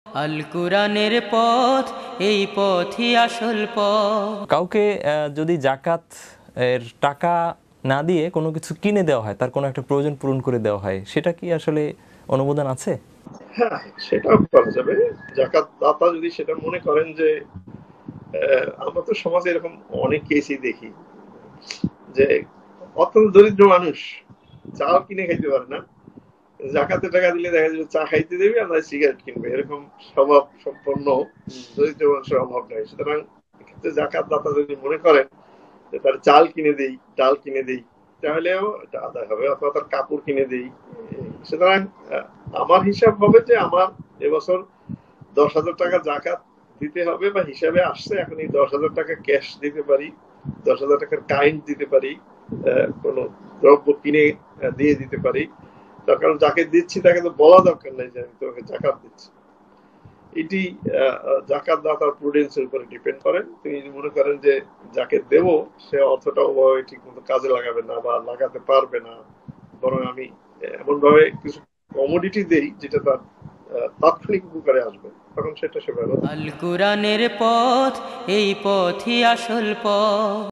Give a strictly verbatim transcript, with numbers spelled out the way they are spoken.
আল কুরআনের পথ, এই পথই আসল পথ। কাউকে যদি জাকাত এর টাকা না দিয়ে কোনো কিছু কিনে দেওয়া হয়, তার কোনো একটা প্রয়োজন পূরণ করে দেওয়া হয়, সেটা কি আসলে অনুমোদন আছে? হ্যাঁ, সেটাও করা যাবে। জাকাত দাতা যদি সেটা মনে করেন যে, আমরা তো সমাজে এরকম অনেক কেসই দেখি যে অত্যন্ত দরিদ্র মানুষ চাও কিনে খাইতে পারে না, জাকাতে টাকা দিলে দেখা যাবে চা খাইতে দেবে আর নয় সিগারেট কিনবে, এরকম স্বভাব সম্পন্ন দরিদ্র মানুষের অভাব নেই। সুতরাং এক্ষেত্রে জাকাত দাতা যদি মনে করেন যে তার চাল কিনে দেই, ডাল কিনে দেই, তাহলেও এটা আদায় হবে, অথবা তার কাপড় কিনে দেই। সুতরাং আমার হিসাব হবে যে আমার এবছর দশ হাজার টাকা জাকাত দিতে হবে বা হিসাবে আসছে, এখন এই দশ হাজার টাকা ক্যাশ দিতে পারি, দশ হাজার টাকার কাইন্ড দিতে পারি, কোন দ্রব্য কিনে দিয়ে দিতে পারি। তার কারণ যাকে দিচ্ছি তাকে তো বলা দরকার নাই যে আমি তোমাকে জাকাত দিচ্ছি। এটি জাকাত দাতার প্রুডেন্সের উপরে ডিপেন্ড করেন। তিনি যদি মনে করেন যে যাকে দেব সে অর্থটা ওভাবে ঠিক মতো কাজে লাগাবে না বা লাগাতে পারবে না, বরং আমি এমন ভাবে কিছু কমোডিটি দেই যেটা তার তাৎক্ষণিক উপকারে আসবে, তখন সেটা সে ব্যবহার। আল কুরআনের পথ, এই পথই আসল পথ।